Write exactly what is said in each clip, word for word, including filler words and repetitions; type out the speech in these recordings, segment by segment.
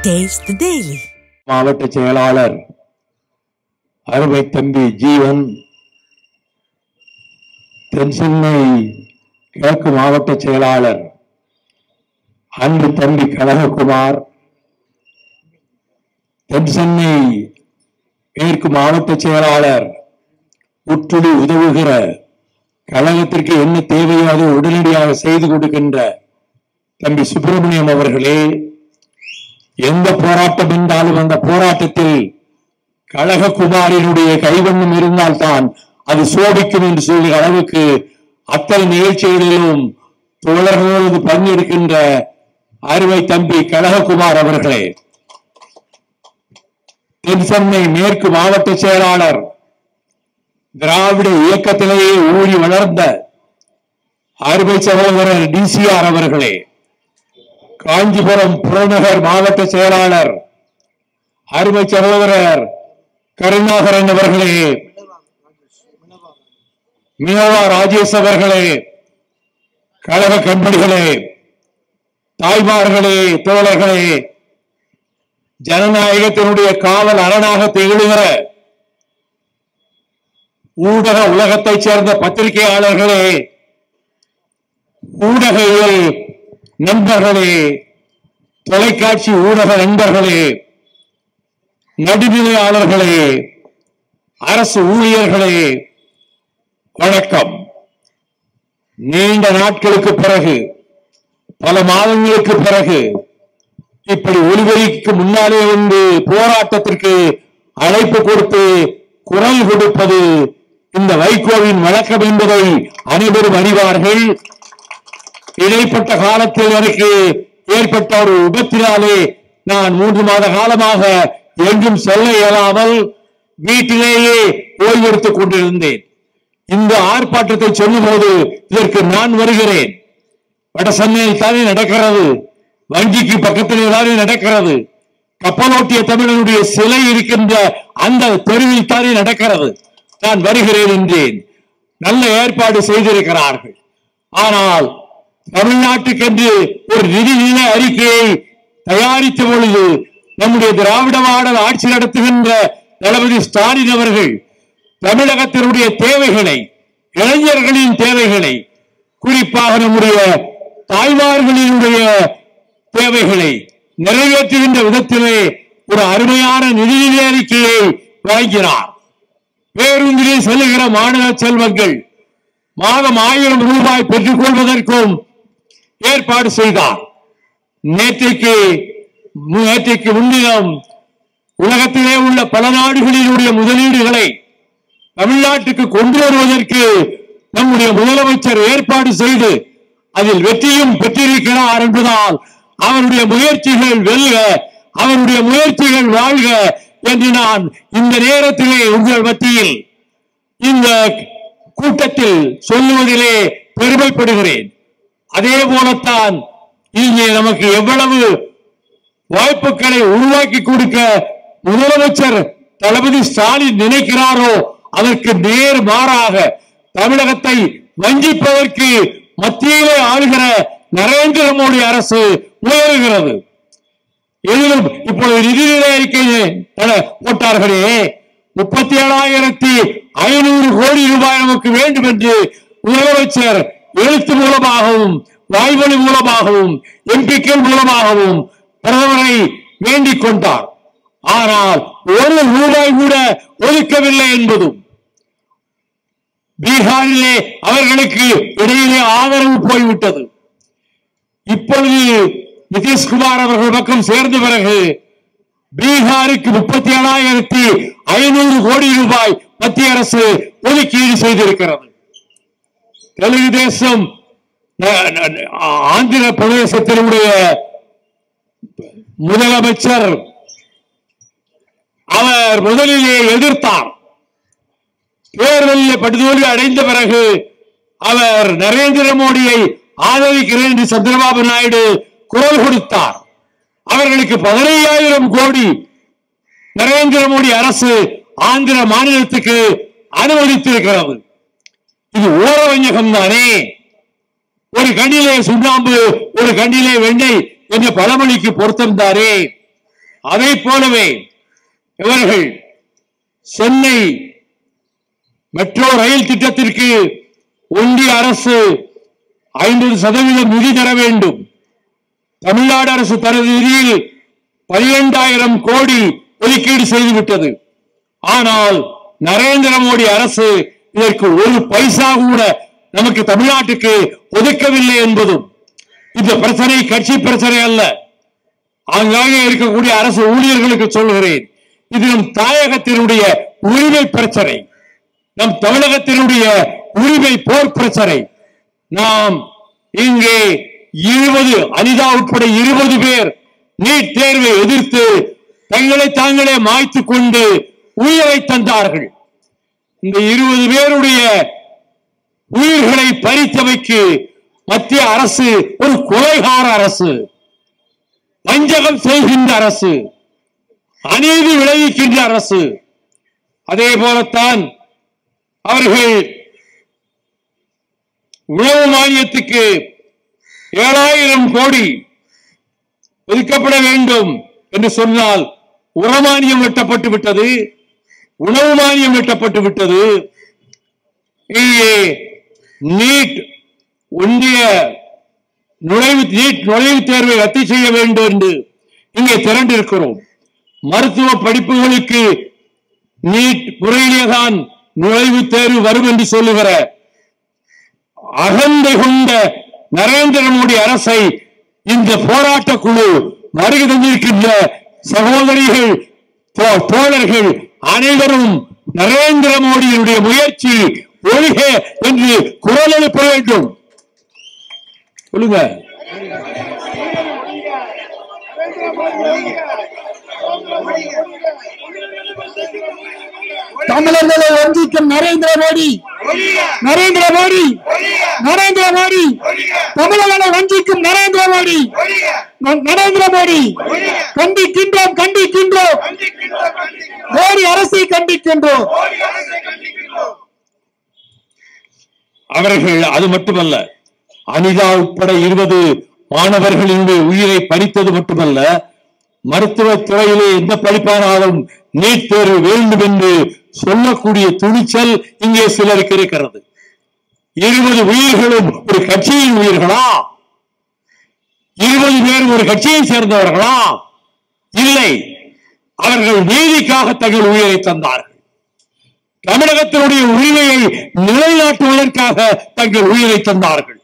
Taste the Daily. மாவட்ட செயலாளர் அருமை தம்பி ஜீவன், தென்சென்னை கிழக்கு மாவட்ட செயலாளர் அன்பு தம்பி கனககுமார், தென்சென்னை மேற்கு மாவட்ட செயலாளர் உற்றுடி உதவுகிற கழகத்திற்கு என்ன தேவையோ அதை உடனடியாக செய்து கொடுக்கின்ற தம்பி சுப்பிரமணியம் அவர்களே, எந்த போராட்டம் என்றாலும் அந்த போராட்டத்தில் கழககுமாரினுடைய கைவண்ணம் இருந்தால்தான் அது சோபிக்கும் என்று சொல்கிற அளவுக்கு அத்தனை நிகழ்ச்சிகளிலும் தோழர்களோடு பங்கெடுக்கின்ற அருமை தம்பி கழககுமார் அவர்களே, தென்சென்னை மேற்கு மாவட்ட செயலாளர், திராவிட இயக்கத்திலேயே ஊறி வளர்ந்த அருமை சகோதரர் டிசிஆர் அவர்களே, காஞ்சிபுரம் புறநகர் மாவட்ட செயலாளர் அருமை சகோதரர் கருணாகரன் அவர்களே, மினோவா ராஜேஷ் அவர்களே, கழக கண்படிகளே, தாய்மார்களே, தோழர்களே, ஜனநாயகத்தினுடைய காவல் அரணாக திகழ்கிற ஊடக உலகத்தைச் சேர்ந்த பத்திரிகையாளர்களே, ஊடகவியல் நண்பர்களே, தொலைக்காட்சி ஊடக நண்பர்களே, நடுநிலையாளர்களே, அரசு ஊழியர்களே, வணக்கம். நீண்ட நாட்களுக்கு பிறகு, பல மாதங்களுக்கு பிறகு இப்படி ஒலிபெருக்கிக்கு முன்னாலே வந்து போராட்டத்திற்கு அழைப்பு கொடுத்து குரல் கொடுப்பது இந்த வைகோவின் வழக்கம் என்பதை அனைவரும் அறிவார்கள். இடைப்பட்ட காலத்தில் எனக்கு ஏற்பட்ட ஒரு விபத்தினாலே நான் மூன்று மாத காலமாக எங்கும் செல்ல இயலாமல் வீட்டிலேயே ஓய்வெடுத்துக் கொண்டிருந்தேன். இந்த ஆர்ப்பாட்டத்தை சொல்லும்போது இதற்கு நான் வருகிறேன். வட சென்னையில் தானே நடக்கிறது, வங்கிக்கு பக்கத்திலே தானே நடக்கிறது, கப்பலோட்டிய தமிழனுடைய சிலை இருக்கின்ற அந்த தெருவில் தானே நடக்கிறது, நான் வருகிறேன் என்றேன். நல்ல ஏற்பாடு செய்திருக்கிறார்கள். ஆனால் தமிழ்நாட்டுக்கென்று ஒரு நிதி நில அறிக்கையை தயாரித்த பொழுது நம்முடைய திராவிட மாடல் ஆட்சி நடத்துகின்ற தளபதி ஸ்டாலின் அவர்கள் தமிழகத்தினுடைய தேவைகளை, இளைஞர்களின் தேவைகளை, குறிப்பாக நம்முடைய தாய்மார்களினுடைய தேவைகளை நிறைவேற்றுகின்ற விதத்திலே ஒரு அருமையான நிதி நிலை அறிக்கையை வழங்கினார். பேருந்திலே செல்லுகிற மாணவ செல்வங்கள் மாதம் ஆயிரம் ரூபாய் பெற்றுக் கொள்வதற்கும் ஏற்பாடு செய்தார். நேற்றைக்கு நேற்றைக்கு முன்தினம் உலகத்திலே உள்ள பல நாடுகளினுடைய முதலீடுகளை தமிழ்நாட்டுக்கு கொண்டு வருவதற்கு நம்முடைய முதலமைச்சர் ஏற்பாடு செய்து அதில் வெற்றியும் பெற்றிருக்கிறார் என்பதால் அவருடைய முயற்சிகள் வெல்க, அவருடைய முயற்சிகள் வாழ்க என்று நான் இந்த நேரத்திலே உங்கள் மத்தியில் இந்த கூட்டத்தில் சொல்லுவதிலே பெருமைப்படுகிறேன். அதே போலத்தான் இங்கே நமக்கு எவ்வளவு வாய்ப்புகளை உருவாக்கி கொடுக்க முதலமைச்சர் தளபதி ஸ்டாலின் நினைக்கிறாரோ அதற்கு நேர் மாறாக தமிழகத்தை வஞ்சிப்பதற்கு மத்தியிலே ஆளுகிற நரேந்திர மோடி அரசு முயலுகிறது. எதிலும் இப்பொழுது நிதிநிலை அறிக்கை போட்டார்களே, முப்பத்தி ஏழாயிரத்தி ஐநூறு கோடி ரூபாய் நமக்கு வேண்டும் என்று முதலமைச்சர் எழுத்து மூலமாகவும் வாய்மொழி மூலமாகவும் எம்பிக்கள் மூலமாகவும் பிரதமரை வேண்டிக் கொண்டார். ஆனால் ஒரு ரூபாய் கூட ஒதுக்கவில்லை என்பதும், பீகாரிலே அவர்களுக்கு இடையிலே ஆதரவு போய்விட்டது. இப்பொழுது நிதிஷ்குமார் அவர்கள் பக்கம் சேர்ந்த பிறகு பீகாருக்கு முப்பத்தி ஏழாயிரத்தி ஐநூறு கோடி ரூபாய் மத்திய அரசு ஒதுக்கீடு செய்திருக்கிறது. தெலுங்கு தேசம் ஆந்திர பிரதேசத்தினுடைய முதலமைச்சர் அவர் முதலிலே எதிர்த்தார். தேர்தலில் படுதோல்வி அடைந்த பிறகு அவர் நரேந்திர மோடியை ஆதரிக்கிறேன் என்று சந்திரபாபு நாயுடு குரல் கொடுத்தார். அவர்களுக்கு பதினையாயிரம் கோடி நரேந்திர மோடி அரசு ஆந்திர மாநிலத்துக்கு அனுமதித்திருக்கிறது. இது ஓரவஞ்சகம் தானே. ஒரு கண்ணிலே சுண்ணாம்பு, ஒரு கண்ணிலே வெண்ணெய் என்ற பழமொழிக்கு பொருத்தம் தானே. அதை போலவே இவர்கள் சென்னை மெட்ரோ ரயில் திட்டத்திற்கு ஒன்றிய அரசு ஐம்பது சதவீதம் நிதி தர வேண்டும். தமிழ்நாடு அரசு தனது நிதியில் பனிரெண்டாயிரம் கோடி ஒதுக்கீடு செய்துவிட்டது. ஆனால் நரேந்திர மோடி அரசு இதற்கு ஒரு பைசா கூட நமக்கு தமிழ்நாட்டுக்கு ஒதுக்கவில்லை என்பதும் இந்த பிரச்சனை கட்சி பிரச்சனை அல்ல. ஆங்காங்கே இருக்கக்கூடிய அரசு ஊழியர்களுக்கு சொல்கிறேன், இது நம் தாயகத்தினுடைய உரிமை பிரச்சனை, நம் தமிழகத்தினுடைய உரிமை போர் பிரச்சனை. நாம் இங்கே இருபது அனிதா உட்பட இருபது பேர் நீட் தேர்வை எதிர்த்து தங்களை தாங்களே மாய்த்து கொண்டு உயிரை தந்தார்கள். இந்த இருபது பேருடைய உயிர்களை பறித்தவைக்கு மத்திய அரசு ஒரு கொலைகார அரசு, வஞ்சகம் செய்கின்ற அரசு, அநீதி விளைவிக்கின்ற அரசு. அதே போலத்தான் அவர்கள் உணவு மானியத்துக்கு ஏழாயிரம் கோடி ஒதுக்கப்பட வேண்டும் என்று சொன்னால் உரமானியம் வெட்டப்பட்டு விட்டது, உணவு மானியம் வெட்டப்பட்டு விட்டது. நீட் ஒன்றிய நுழைவு நீட் நுழைவுத் தேர்வை ரத்து செய்ய வேண்டும் என்று இங்கே திரண்டிருக்கிறோம். மருத்துவ படிப்புகளுக்கு நீட் முறையிலேதான் நுழைவுத் தேர்வு வரும் என்று சொல்லுகிற அகந்தை கொண்ட நரேந்திர மோடி அரசை இந்த போராட்ட குழு வருகை தந்திருக்கின்ற சகோதரிகள் தோழர்கள் அனைவரும் நரேந்திர மோடியினுடைய முயற்சி ஒழிக என்று குரல் எழுப்ப வேண்டும். சொல்லுங்க. தமிழர்களை வஞ்சிக்கும் நரேந்திர மோடி, நரேந்திர மோடி, நரேந்திர மோடி, தமிழர்களை வஞ்சிக்கும் நரேந்திர மோடி, நரேந்திர மோடி கண்டிக்கின்றோம், கண்டிக்கின்றோம், மோடி அரசை கண்டிக்கின்றோம். அவர்கள் அது மட்டுமல்ல, அனிதா உட்பட இருபது மாணவர்களினுடைய உயிரை பறித்தது மட்டுமல்ல, மருத்துவத் துறையிலே எந்த படிப்பானாலும் நீட் தேர்வு வேண்டும் என்று சொல்லக்கூடிய துணிச்சல் இங்கே சிலருக்கு இருக்கிறது. இருபது உயிர்களும் ஒரு கட்சியின் உயிர்களா? இருபது பேர் ஒரு கட்சியை சேர்ந்தவர்களா? இல்லை, அவர்கள் நீதிக்காக தங்கள் உயிரை தந்தார்கள். தமிழகத்தினுடைய உரிமையை நிலைநாட்டுவதற்காக தங்கள் உயிரை தந்தார்கள்.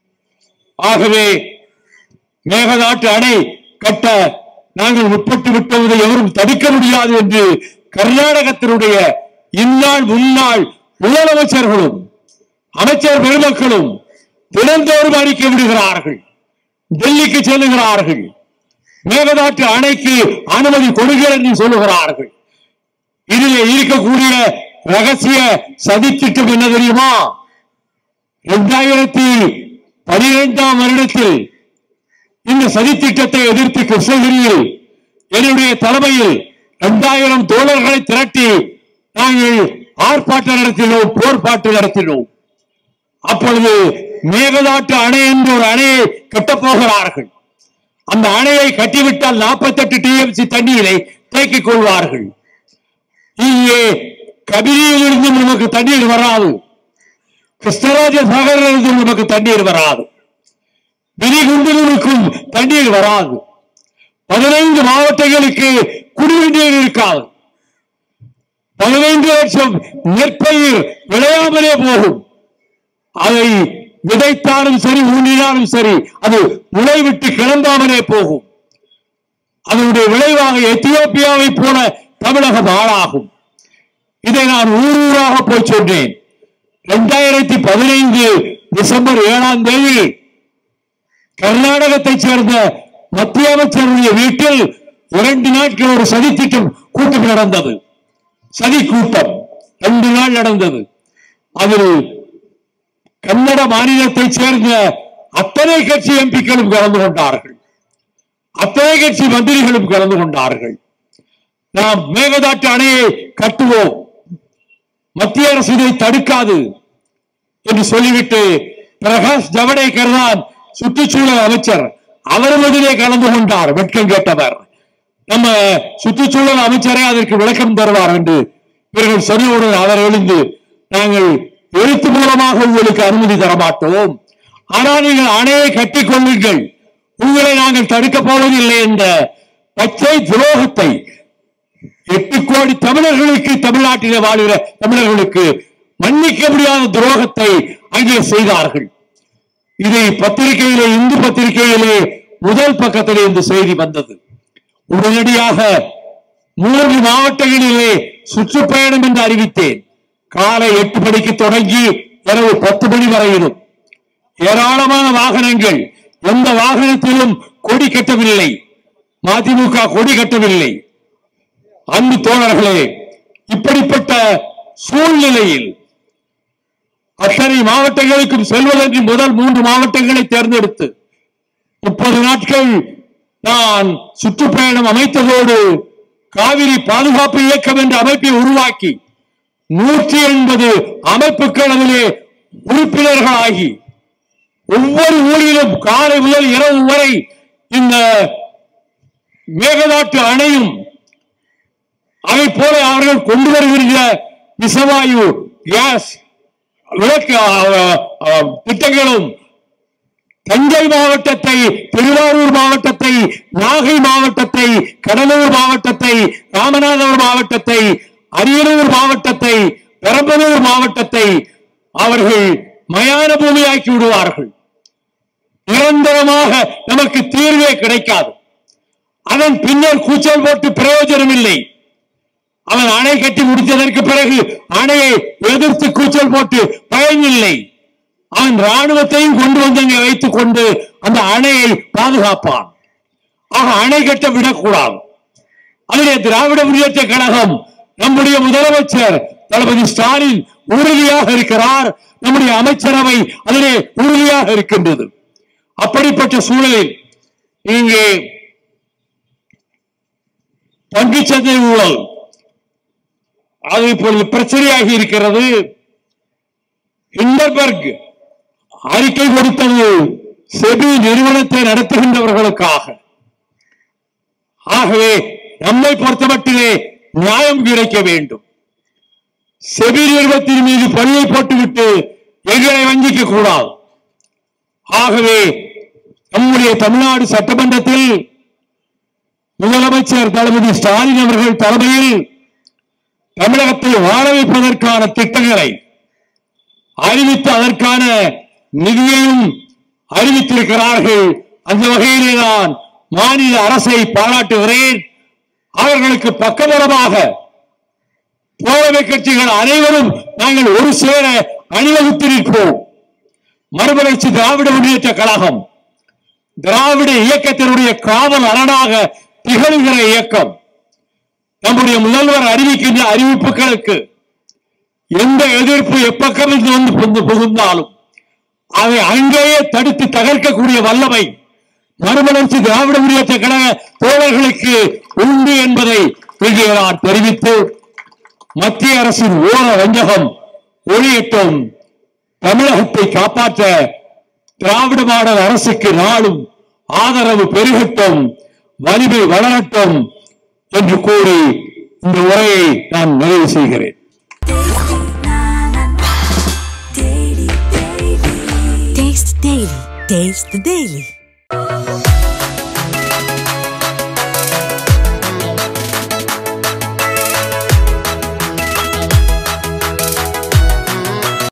ஆகவே மேகதாட்டு அணை கட்ட நாங்கள் முற்பட்டு விட்டதை எவரும் தடுக்க முடியாது என்று கர்நாடகத்தினுடைய இந்நாள் முன்னாள் முதலமைச்சர்களும் அமைச்சர் பெருமக்களும் தினந்தோறும் அறிக்கை விடுகிறார்கள், டெல்லிக்கு செல்லுகிறார்கள், மேகதாட்டு அணைக்கு அனுமதி கொடுங்கள் என்று சொல்லுகிறார்கள். இதில் இருக்கக்கூடிய ரகசிய சதித்திட்டம் என்ன தெரியுமா? இரண்டாயிரத்தி பனிரெண்டாம் வருடத்தில் இந்த சதித்திட்டத்தை எதிர்த்து கிருஷ்ணகிரியில் என்னுடைய தலைமையில் இரண்டாயிரம் தோழர்களை திரட்டி நாங்கள் ஆர்ப்பாட்டம் நடத்தினோம், போர்ப்பாட்டு நடத்தினோம். அப்பொழுது மேகதாட்டு அணை என்ற ஒரு அணையை கட்டப்போகிறார்கள். அந்த அணையை கட்டிவிட்டால் நாற்பத்தி எட்டு டிஎம்சி தண்ணீரை தேக்கிக் கொள்வார்கள். இங்கே கபிரியிலிருந்து நமக்கு தண்ணீர் வராது, கிருஷ்ணராஜ சாகரிலிருந்து நமக்கு தண்ணீர் வராது, விரிகுண்டிலுக்கும் தண்ணீர் வராது, பதினைந்து மாவட்டங்களுக்கு குடிநீர் இருக்காது, பதினைந்து லட்சம் நெற்பயிர் விளையாமலே போகும். அதை விதைத்தாலும் சரி, ஊன்றினாலும் சரி, அது முளைவிட்டு கிளம்பாமலே போகும். அதனுடைய விளைவாக எத்தியோப்பியாவை போல தமிழகம் ஆளாகும். இதை நான் ஊரூராக போய் சொன்னேன். இரண்டாயிரத்தி பதினைந்து டிசம்பர் ஏழாம் தேதி கர்நாடகத்தைச் சேர்ந்த மத்திய அமைச்சருடைய வீட்டில் இரண்டு நாட்கள் ஒரு சதி திட்டம் கூட்டம் நடந்தது. சதி கூட்டம் ரெண்டு நாள் நடந்தது. அதில் கன்னட மாநிலத்தைச் சேர்ந்த அத்தனை கட்சி எம்பிக்களும் கலந்து கொண்டார்கள், அத்தனை கட்சி மந்திரிகளும் கலந்து கொண்டார்கள். நாம் மேகதாட்டு அணையை கட்டுவோம், மத்திய அரசு இதை தடுக்காது என்று சொல்லிவிட்டு பிரகாஷ் ஜவடேகர் தான் சுற்றுச்சூழல் அமைச்சர், அவரும் இதிலே கலந்து கொண்டார். வெட்கம் கேட்டவர். நம்ம சுற்றுச்சூழல் அமைச்சரே அதற்கு விளக்கம் தருவார் என்று இவர்கள் சொன்னவுடன் அவர் எழுந்து, நாங்கள் எழுத்து மூலமாக உங்களுக்கு அனுமதி தர மாட்டோம், ஆனால் நீங்கள் அணையை கட்டிக் கொள்ளுங்கள், உங்களை நாங்கள் தடுக்கப் போவதில்லை என்ற பச்சை துரோகத்தை எட்டு கோடி தமிழர்களுக்கு, தமிழ்நாட்டிலே வாழ்கிற தமிழர்களுக்கு மன்னிக்க முடியாத துரோகத்தை அங்கே செய்தார்கள். இதை பத்திரிகையிலே, இந்து பத்திரிகையிலே முதல் பக்கத்திலே இந்த செய்தி வந்தது. உடனடியாக மூன்று மாவட்டங்களிலே சுற்றுப்பயணம் என்று அறிவித்தேன். காலை எட்டு மணிக்கு தொடங்கி இரவு பத்து மணி வரையிலும் ஏராளமான வாகனங்கள், எந்த வாகனத்திலும் கொடி கட்டவில்லை, மதிமுக கொடி கட்டவில்லை. அன்பு தோழர்களே, இப்படிப்பட்ட சூழ்நிலையில் அத்தனை மாவட்டங்களுக்கும் செல்வதற்கு முதல் மூன்று மாவட்டங்களை தேர்ந்தெடுத்து முப்பது நாட்கள் நான் சுற்றுப்பயணம் அமைத்ததோடு காவிரி பாதுகாப்பு இயக்கம் என்ற அமைப்பை உருவாக்கி நூற்றி எண்பது அமைப்புகளிலே உறுப்பினர்களாகி ஒவ்வொரு ஊரிலும் காலை முதல் இரவு வரை இந்த மேகதாட்டு அணையும் அதை போல அவர்கள் கொண்டு வருகின்ற விசவாயு கேஸ் விளக்கு திட்டங்களும் தஞ்சை மாவட்டத்தை, திருவாரூர் மாவட்டத்தை, நாகை மாவட்டத்தை, கடலூர் மாவட்டத்தை, ராமநாதபுரம் மாவட்டத்தை, அரியலூர் மாவட்டத்தை, பெரம்பலூர் மாவட்டத்தை அவர்கள் மயான பூமியாக்கி விடுவார்கள். நிரந்தரமாக நமக்கு தீர்வே கிடைக்காது. அதன் பின்னர் கூச்சல் போட்டு பிரயோஜனம் இல்லை. அவன் அணை கட்டி முடித்ததற்கு பிறகு அணையை எதிர்த்து கூச்சல் போட்டு பயனில்லை. அவன் ராணுவத்தையும் கொண்டு வந்து அங்கே வைத்துக் கொண்டு அந்த அணையை பாதுகாப்பான். ஆக அணை கட்ட விடக்கூடாது. அதிலே திராவிட முன்னேற்ற கழகம், நம்முடைய முதலமைச்சர் தளபதி ஸ்டாலின் உறுதியாக இருக்கிறார். நம்முடைய அமைச்சரவை அதிலே உறுதியாக இருக்கின்றது. அப்படிப்பட்ட சூழலில் இங்கே பங்குச்சந்தை ஊழல் அது இப்பொழுது பிரச்சனையாகி இருக்கிறது. ஹிண்டன்பர்க் அறிக்கை கொடுத்தது செபி நிறுவனத்தை நடத்துகின்றவர்களுக்காக. ஆகவே நம்மை பொறுத்தமட்டிலே நியாயம் கிடைக்க வேண்டும். செபி நிறுவனத்தின் மீது பணியை போட்டுவிட்டு எங்களை வஞ்சிக்க கூடாது. ஆகவே நம்முடைய தமிழ்நாடு சட்டமன்றத்தில் முதலமைச்சர் தளபதி ஸ்டாலின் அவர்கள் தலைமையில் தமிழகத்தை வாழ வைப்பதற்கான திட்டங்களை அறிவித்து அதற்கான நிதியையும் அறிவித்திருக்கிறார்கள். அந்த வகையிலே நான் மாநில அரசை பாராட்டுகிறேன். அவர்களுக்கு பக்கபலமாக தோழமை கட்சிகள் அனைவரும் நாங்கள் ஒரு சேர அணிவகுத்திருக்கிறோம். மறுமலர்ச்சி திராவிட முன்னேற்ற கழகம் திராவிட இயக்கத்தினுடைய காவல் அரணாக திகழ்கிற இயக்கம். நம்முடைய முதல்வர் அறிவிக்கின்ற அறிவிப்புகளுக்கு எந்த எதிர்ப்பு எப்பக்கம் வந்து புகுந்தாலும் அதை அங்கேயே தடுத்து தகர்க்கக்கூடிய வல்லமை மறுமலர்ச்சி திராவிட முன்னேற்ற கழக தோழர்களுக்கு உண்டு என்பதை இங்கே நான் தெரிவித்து, மத்திய அரசின் ஓர வஞ்சகம் ஒழியட்டும், தமிழகத்தை காப்பாற்ற திராவிட மாடல் அரசுக்கு நாளும் ஆதரவு பெருகட்டும், வலிமை வளரட்டும் என்று கூறி இந்த உரையை நான் நிறைவு செய்கிறேன். Taste the Daily.